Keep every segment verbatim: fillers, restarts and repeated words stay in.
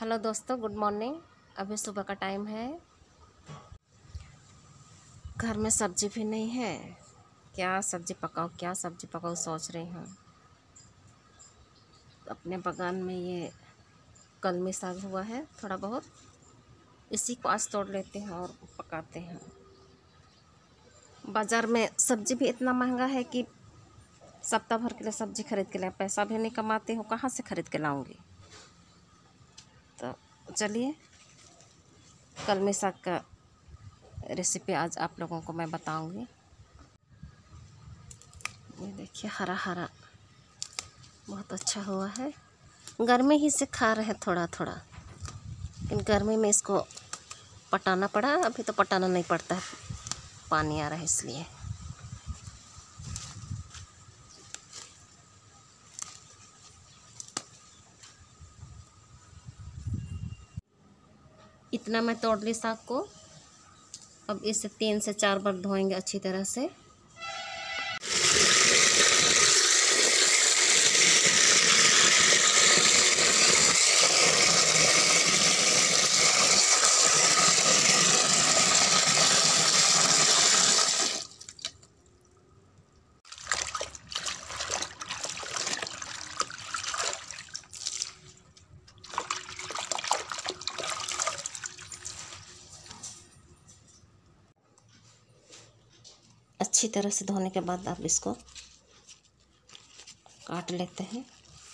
Hello दोस्तों, good morning. अभी सुबह का टाइम है। घर में सब्जी भी नहीं है। क्या सब्जी पकाऊँ क्या सब्जी पकाऊँ सोच रही हूँ। अपने बगान में ये कलमी साग हुआ है थोड़ा बहुत, इसी को आज तोड़ लेते हैं और पकाते हैं। बाज़ार में सब्जी भी इतना महंगा है कि सप्ताह भर के लिए सब्जी खरीद के लाए, पैसा भी नहीं कमाते हो, कहाँ से खरीद के लाऊंगी। तो चलिए कलमी साग का रेसिपी आज आप लोगों को मैं बताऊंगी। ये देखिए हरा हरा बहुत अच्छा हुआ है। गर्मी ही से खा रहे हैं थोड़ा थोड़ा, लेकिन गर्मी में इसको पटाना पड़ा। अभी तो पटाना नहीं पड़ता है, पानी आ रहा है इसलिए। इतना मैं तोड़ ली साग को। अब इसे तीन से चार बार धोएंगे अच्छी तरह से। अच्छी तरह से धोने के बाद आप इसको काट लेते हैं।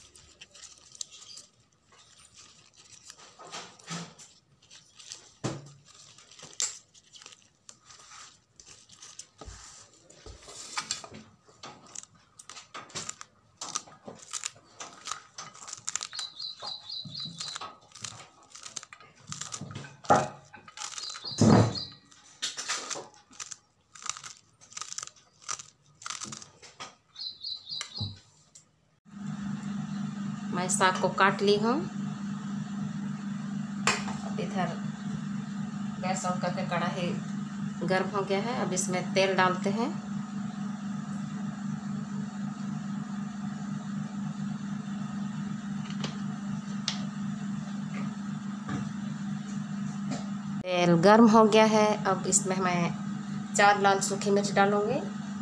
मैं साग को काट ली हूँ। अब इधर गैस ऑन करके कढ़ाई गर्म हो गया है। अब इसमें तेल डालते हैं। तेल गर्म हो गया है। अब इसमें मैं चार लाल सूखी मिर्च डालूंगी।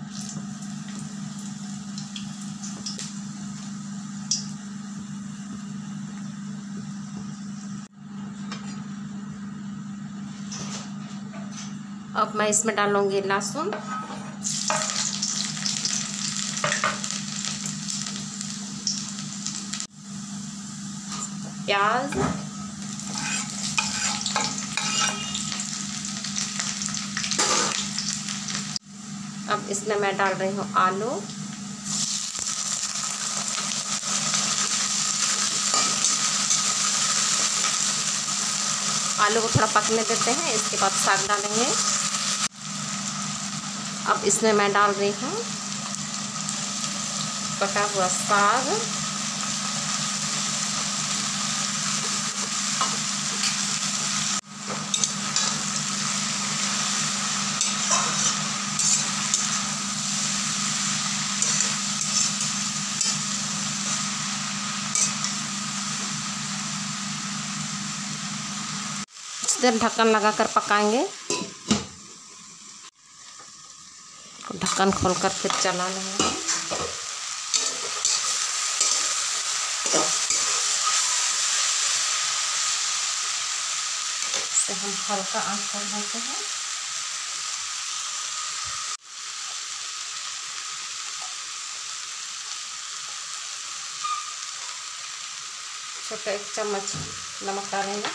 अब मैं इसमें डालूंगी लहसुन, प्याज, अब इसमें मैं डाल रही हूँ आलू। आलू को थोड़ा पकने देते हैं, इसके बाद साग डालेंगे। अब इसमें मैं डाल रही हूँ कटा हुआ साग। कुछ देर ढक्कन लगाकर पकाएंगे। ढक्कन खोलकर फिर चला लेंगे। इसे हम हल्का आंच कर देते हैं। छोटा एक चम्मच नमक डालेंगे।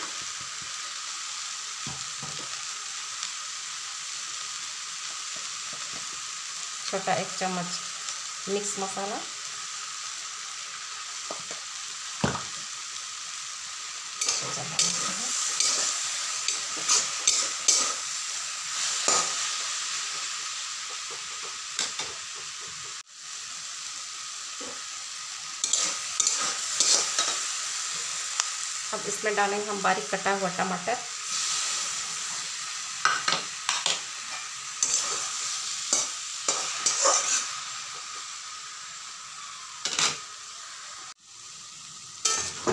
छोटा एक चम्मच मिक्स मसाला। अब इसमें डालेंगे हम बारीक कटा हुआ टमाटर।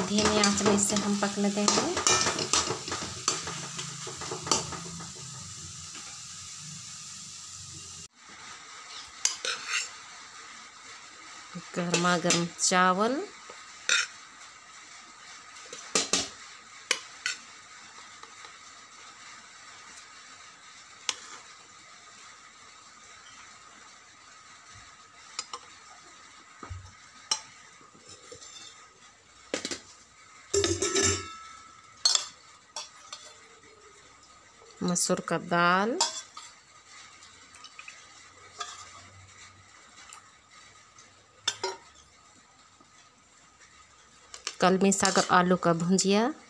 धीमी आंच में इसे हम पकने देंगे। गर्मा गर्म चावल, मसूर का दाल, कलमी साग और आलू का भुंजिया,